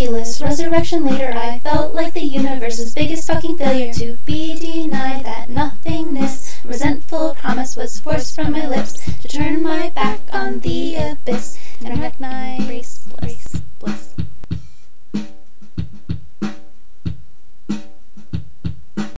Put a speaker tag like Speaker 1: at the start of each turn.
Speaker 1: miraculous resurrection later, I felt like the universe's biggest fucking failure to be denied. That nothingness, resentful promise was forced from my lips to turn my back on the abyss and recognize